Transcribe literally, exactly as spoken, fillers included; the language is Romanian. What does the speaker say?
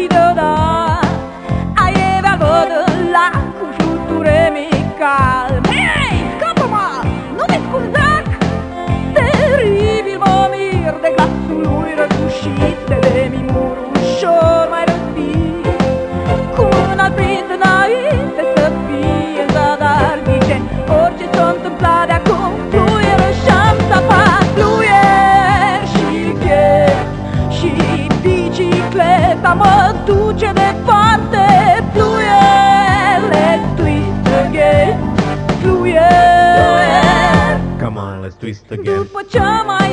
deodată aveva vădăla cu fluture mical. Hei, scapă-mă, nu te scurzac! Teribil mă mir de glasul lui răgușit, de lemimur ușor mai răspit. Cu mâna prind înainte să fie în zadar, zice orice s-o întâmpla de acum, fluieră și-am sapat. Fluier și pierd și bicicleta mă duce departe. Fluier, let's twist again. Fluier, Come on, let's twist again. după ce mai